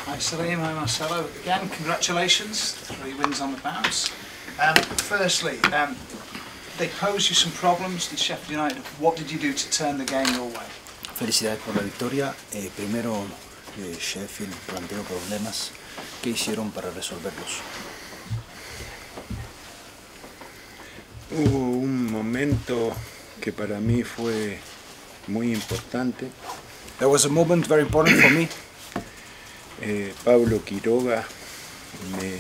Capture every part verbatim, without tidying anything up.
Hi Salim, hi Marcelo. Again, congratulations, three wins on the bounce. Um, firstly, um, they posed you some problems, did Sheffield United. What did you do to turn the game your way? Felicidades por la victoria. Eh, primero, eh, Sheffield planteó problemas. ¿Qué hicieron para resolverlos? Hubo un momento que para mí fue muy importante. There was a moment very important for me. Eh, Pablo Quiroga me,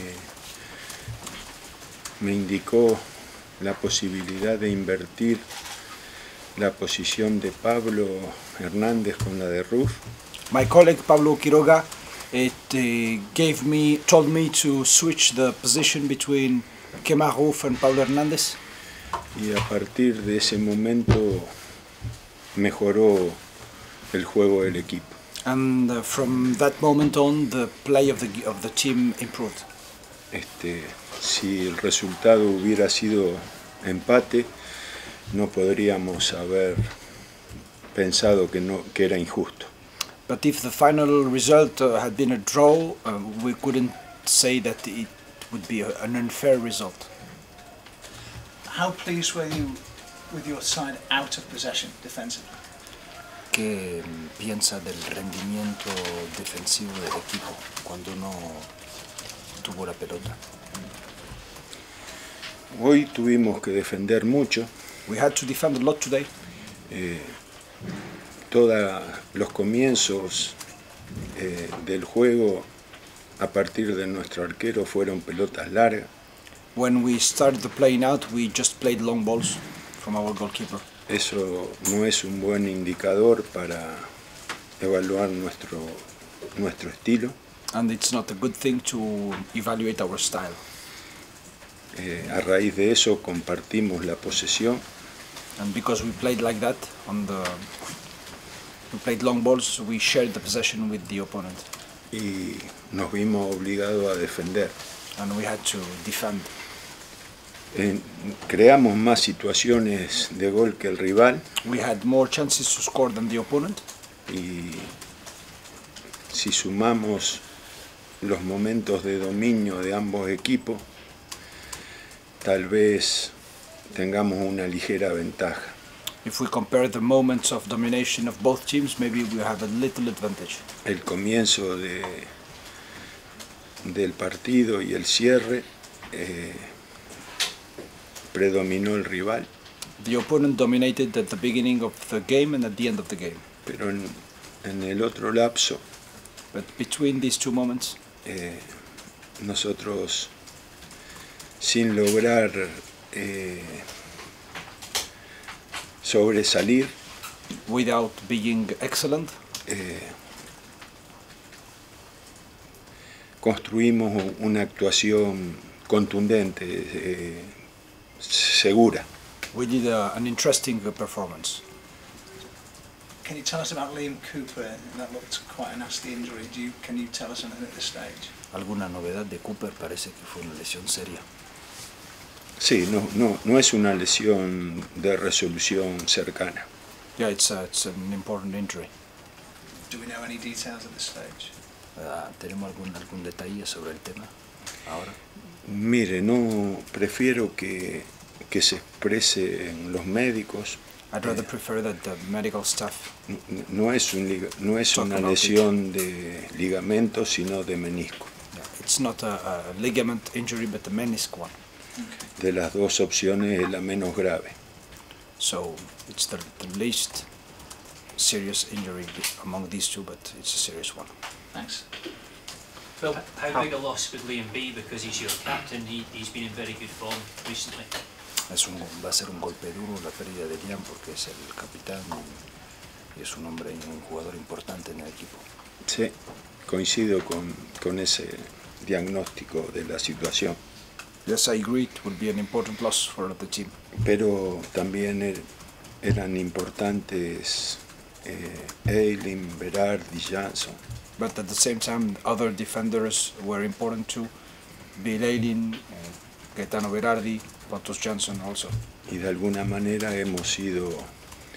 me indicó la posibilidad de invertir la posición de Pablo Hernández con la de Ruf. My colleague Pablo Quiroga it, uh, gave me, told me to switch the position between Kemar Ruf and Pablo Hernández. Y a partir de ese momento mejoró el juego del equipo. And uh, from that moment on, the play of the of the team improved. Este, si el resultado hubiera sido empate, no podríamos haber pensado que no que era injusto. But if the final result uh, had been a draw, uh, we couldn't say that it would be a, an unfair result. How pleased were you with your side out of possession defensively? ¿Qué piensa del rendimiento defensivo del equipo cuando no tuvo la pelota? Hoy tuvimos que defender mucho. We had to defend a lot today. Eh, todos los comienzos eh, del juego a partir de nuestro arquero fueron pelotas largas. When we started the playing out, we just played long balls from our goalkeeper. Eso no es un buen indicador para evaluar nuestro, nuestro estilo. And it's not a good thing to evaluate our style. Eh, a raíz de eso compartimos la posesión. And because we played like that, on the, we played long balls, we shared the possession with the opponent. Y nos vimos obligados a defender. And we had to defend. Eh, creamos más situaciones de gol que el rival. We had more chances to score than the opponent. Y si sumamos los momentos de dominio de ambos equipos, tal vez tengamos una ligera ventaja. If we compare the moments of domination of both teams, maybe we have a little advantage. El comienzo de, del partido y el cierre eh, predominó el rival. The opponent dominated at the beginning of the game and at the end of the game. Pero en, en el otro lapso, But between these two moments, eh, nosotros, sin lograr eh, sobresalir, without being excellent, eh, construimos una actuación contundente, eh, segura. we did a, an interesting performance. Can you tell us about Liam Cooper? That looked quite a nasty injury. Do you, can you tell us anything at this stage? ¿Alguna novedad de Cooper? Parece que fue una lesión seria. Sí, no, no, no es una lesión de resolución cercana. Yeah, it's, a, it's an important injury. Do we know any details at this stage? Uh, ¿Tenemos algún, algún detalle sobre el tema ahora? Mire, no prefiero que, que se expresen los médicos. I'd rather prefer that the medical staff. No es, un, no es una lesión de ligamento, sino de menisco. Yeah, it's not a, a ligament injury, but a menisc one. De las dos opciones es la menos grave. So it's the, the least serious injury among these two, but it's a serious one. Thanks. Phil, how big a loss would Liam be, because he's your captain? He, he's been in very good form recently. Es un, va a ser un golpe duro la pérdida de Liam porque es el capitán y es un hombre, un jugador importante en el equipo. Sí, coincido con, con ese diagnóstico de la situación. Yes, I agree, it will be an important loss for the team. Pero también er, eran importantes eh, Eileen, Berardi, Jansson. But at the same time, other defenders were important too. Bill Eileen, uh, Gaetano Berardi, Pontus Jansson also. Y de alguna manera hemos ido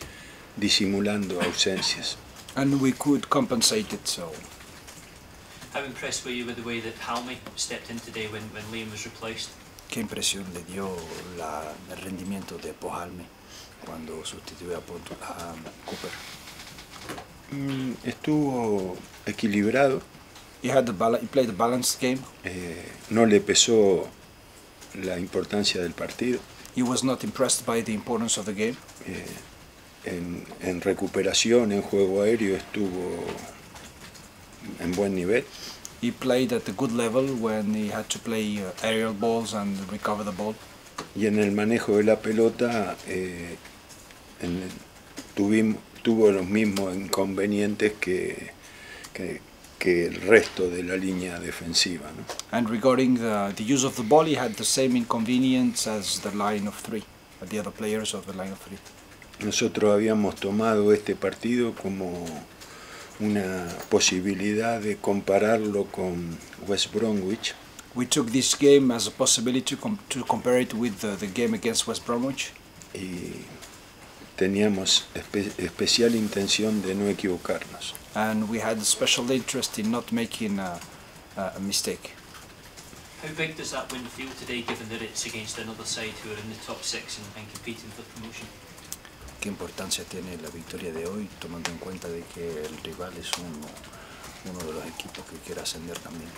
disimulando ausencias. And we could compensate it, so. How impressed were you with the way that Halmy stepped in today when, when Liam was replaced? ¿Qué impresión le dio la, el rendimiento de Pohalme cuando sustituyó a, Pont- a Cooper? Mm, estuvo equilibrado, He had the bala- he played a balanced game. eh, no le pesó la importancia del partido. He was not impressed by the importance of the game. Eh, en, en recuperación, en juego aéreo estuvo en buen nivel. He played at a good level when he had to play uh, aerial balls and recover the ball. Y en el manejo de la pelota eh, en el- tuvimos, tuvo los mismos inconvenientes que, que, que el resto de la línea defensiva, ¿no? And regarding the, the use of the ball, he had the same inconvenience as the line of three, uh, the other players of the line of three. Nosotros habíamos tomado este partido como una posibilidad de compararlo con West Bromwich, We took this game as a possibility to, com- to compare it with the, the game against West Bromwich, y teníamos espe- especial intención de no equivocarnos. and we had a special interest in not making a, a a mistake. How big does that win feel today, given that it's against another side who are in the top six and, and competing for promotion? ¿Qué importancia tiene la victoria de hoy, tomando en cuenta de que el rival es uno, uno de los equipos que quiere ascender también?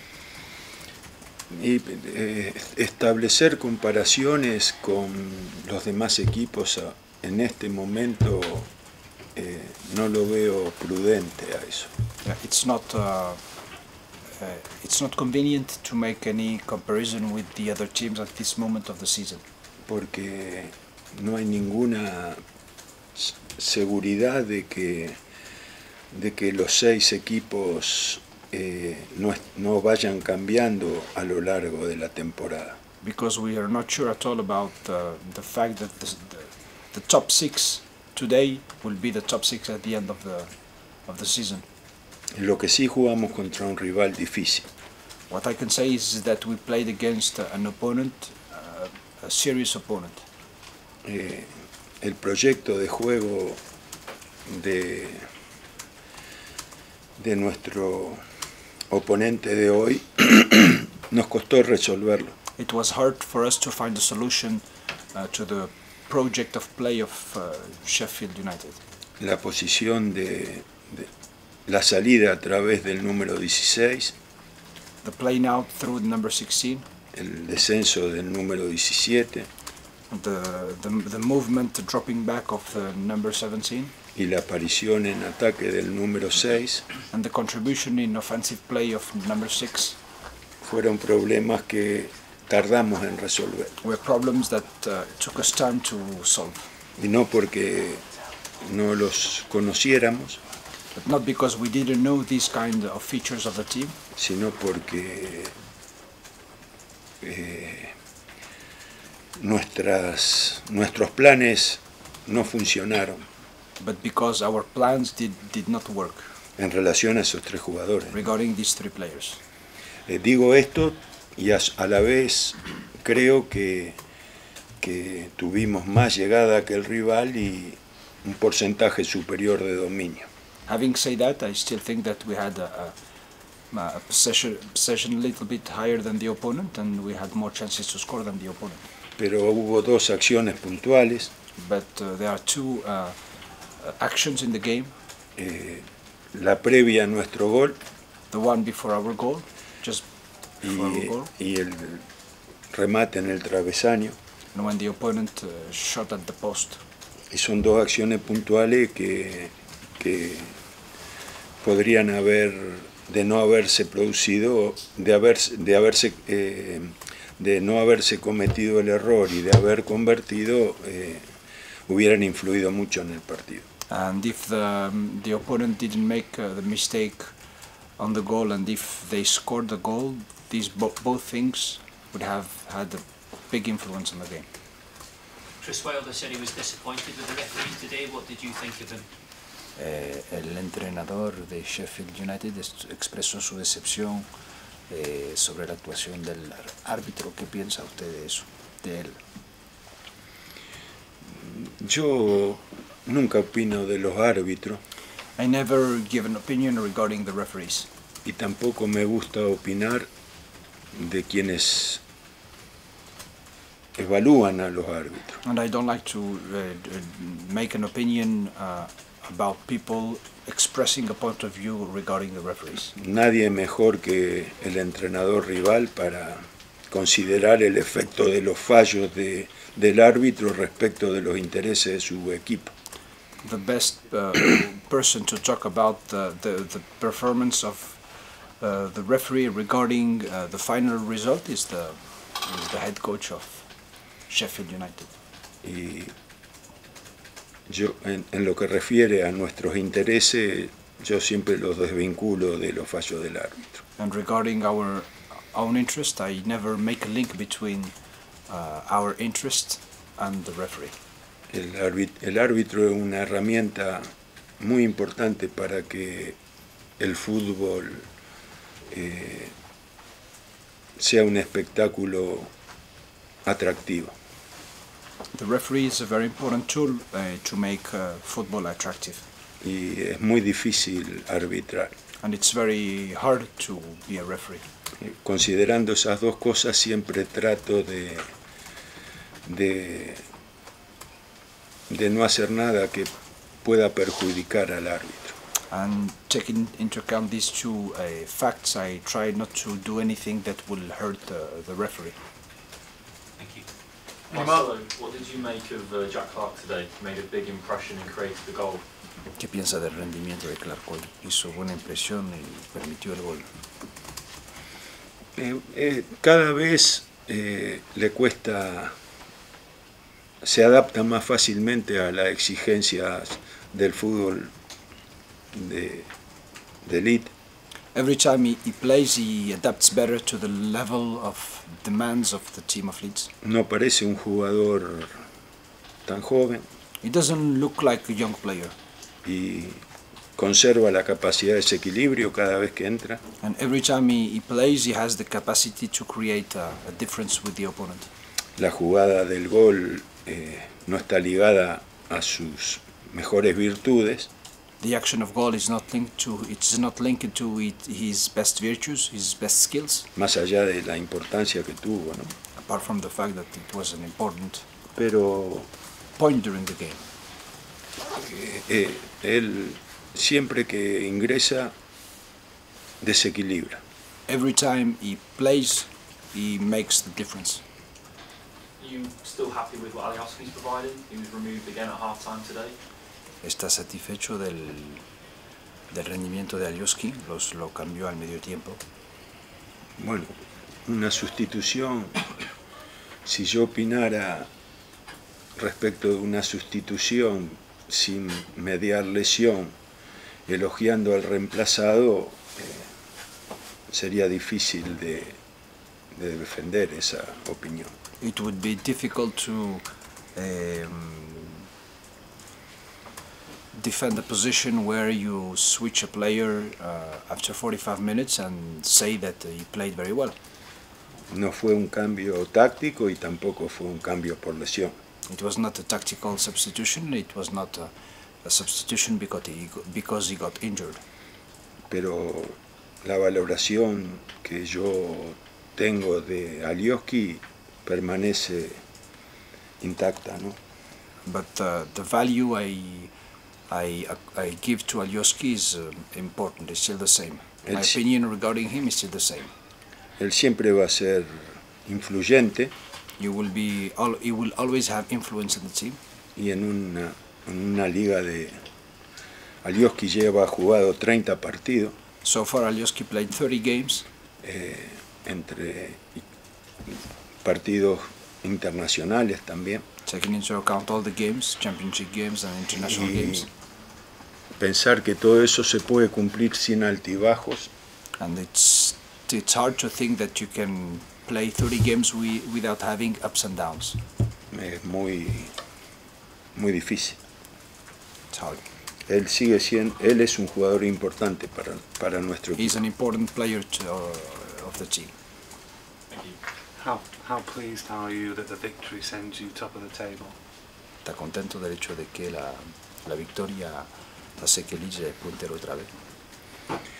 Y eh, establecer comparaciones con los demás equipos a- en este momento eh, no lo veo prudente a eso. Yeah, it's not uh, uh, it's not convenient to make any comparison with the other teams at this moment of the season, Porque no hay ninguna s- seguridad de que, de que los seis equipos eh, no, es- no vayan cambiando a lo largo de la temporada. because we are not sure at all about uh, the fact that the, the, the top six today will be the top six at the end of the of the season. Lo que sí jugamos contra un rival difícil. What I can say is that we played against uh, an opponent, uh, a serious opponent. Eh, el proyecto de juego de, de nuestro oponente de hoy nos costó resolverlo. It was hard for us to find a solution uh, to the project of play of uh, Sheffield United. La posición de, de la salida a través del número dieciséis, The play now through number sixteen, el descenso del número diecisiete the, the, the movement dropping back of the number seventeen, y la aparición en ataque del número seis and the contribution in offensive play of number six fueron problemas que tardamos en resolver. were problems that uh, took us time to solve. Y no porque no los conociéramos, But not because we didn't know these kind of features of the team, sino porque eh, nuestras, nuestros planes no funcionaron but because our plans did, did not work en relación a esos tres jugadores. regarding these three players. Eh, digo esto y a, a la vez creo que, que tuvimos más llegada que el rival y un porcentaje superior de dominio. Having said that, I still think that we had a, a, a possession, possession a little bit higher than the opponent, and we had more chances to score than the opponent. Pero hubo dos acciones puntuales. But uh, there are two uh, uh, actions in the game. Eh, la previa a nuestro gol The one before our goal, just before our y, goal, y el remate en el travesaño. and when the opponent uh, shot at the post. Y son dos acciones puntuales que, que podrían haber, de no haberse producido, de, haberse, de, haberse, eh, de no haberse cometido el error y de haber convertido, eh, hubieran influido mucho en el partido. And if the, um, the opponent didn't make uh, the mistake on the goal, and if they scored the goal, these bo- both things would have had a big influence on the game. Chris Wilder said he was disappointed with the referee today. What did you think of him? Eh, el entrenador de Sheffield United est- expresó su decepción eh, sobre la actuación del árbitro. ¿Qué piensa usted de eso, de él? Yo nunca opino de los árbitros, I never give an opinion regarding the referees. y tampoco me gusta opinar de quienes evalúan a los árbitros. And I don't like to uh, make an opinion uh, about people expressing a point of view regarding the referees. Nadie mejor que el entrenador rival para considerar el efecto de los fallos de, del árbitro respecto de los intereses de su equipo. The best uh, person to talk about the, the, the performance of uh, the referee regarding uh, the final result is the, is the head coach of Sheffield United. Y yo, en, en lo que refiere a nuestros intereses, yo siempre los desvinculo de los fallos del árbitro. And regarding our own interest, I never make a link between uh, our interest and the referee. El, árbit, el árbitro es una herramienta muy importante para que el fútbol eh, sea un espectáculo atractivo. The referee is a very important tool uh, to make uh, football attractive. Y es muy difícil arbitrar. And it's very hard to be a referee. Considerando esas dos cosas, siempre trato de, de, de no hacer nada que pueda perjudicar al árbitro. And taking into account these two uh, facts, I try not to do anything that will hurt uh, the referee. Thank you. Marcelo, what did you make of uh, Jack Clark today? He made a big impression and created the goal. ¿Qué piensa del rendimiento de Clark hoy? Hizo buena impresión y permitió el gol. Eh, eh, cada vez eh, le cuesta, se adapta más fácilmente a las exigencias del fútbol de, de elite. Every time he, he plays, he adapts better to the level of demands of the team of Leeds. No parece un jugador tan joven He doesn't look like a young player, y conserva la capacidad de desequilibrio cada vez que entra. and every time he, he plays, he has the capacity to create a, a difference with the opponent. La jugada del gol eh, no está ligada a sus mejores virtudes, The action of goal is not linked to it's not linked to it, his best virtues, his best skills, más allá de la importancia que tuvo, ¿no? apart from the fact that it was an important Pero point during the game. eh, él siempre que ingresa desequilibra. Every time he plays, he makes the difference. Are you still happy with what Alioski's providing? He was removed again at half-time today. ¿Está satisfecho del, del rendimiento de Alioski? Los, lo cambió al medio tiempo. Bueno, una sustitución, si yo opinara respecto de una sustitución sin mediar lesión, elogiando al reemplazado, eh, sería difícil de, de defender esa opinión. It would be difficult to um, defend a position where you switch a player uh, after forty-five minutes and say that uh, he played very well. No fue un cambio táctico y tampoco fue un cambio por lesión. It was not a tactical substitution, it was not a, a substitution because he, because he got injured. Pero la valoración que yo tengo de Alioski permanece intacta, ¿no? But uh, the value I, I, I give to Alioski is uh, important, it's still the same. My It's- opinion regarding him is still the same. Él siempre va a ser influyente You will be, al- he will always have influence in the team. y en una, en una liga de... Alioski lleva jugado treinta partidos So far, Alioski played thirty games, eh, entre partidos internacionales también. taking into account all the games, championship games and international Y games. pensar que todo eso se puede cumplir sin altibajos And it's it's hard to think that you can play thirty games wi- without having ups and downs. es muy, muy difícil. It's hard. Él sigue siendo, él es un jugador importante para, para nuestro equipo. He's an important player to, uh, of the team. Thank you. How, how pleased are you that the victory sends you top of the table? ¿Está contento del hecho de que la, la victoria hace que Leeds sea puntero otra vez?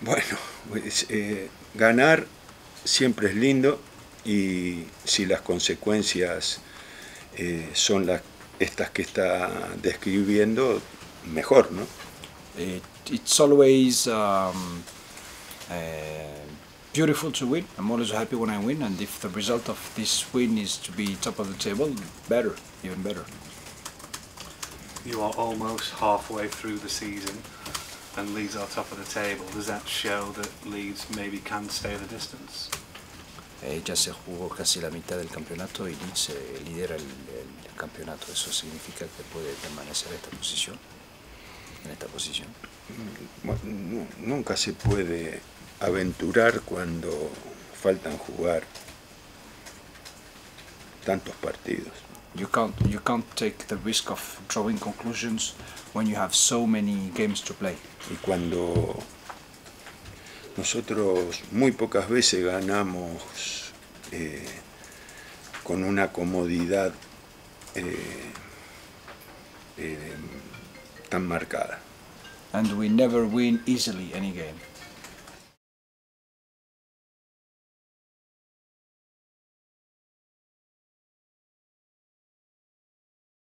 Bueno, pues, eh, ganar siempre es lindo y si las consecuencias eh, son las, estas que está describiendo, mejor, ¿no? It, it's always um, uh, beautiful to win. I'm always happy when I win, and if the result of this win is to be top of the table, better, even better. You are almost halfway through the season and Leeds are top of the table. Does that show that Leeds maybe can stay the distance? Eh, ya se jugó casi la mitad del campeonato y Leeds eh, lidera el, el campeonato. Eso significa que puede permanecer en esta posición. En esta posición. Bueno, no, nunca se puede aventurar cuando faltan jugar tantos partidos. You can't you can't take the risk of drawing conclusions when you have so many games to play. Y cuando nosotros muy pocas veces ganamos eh, con una comodidad eh, eh, tan marcada. And we never win easily any game.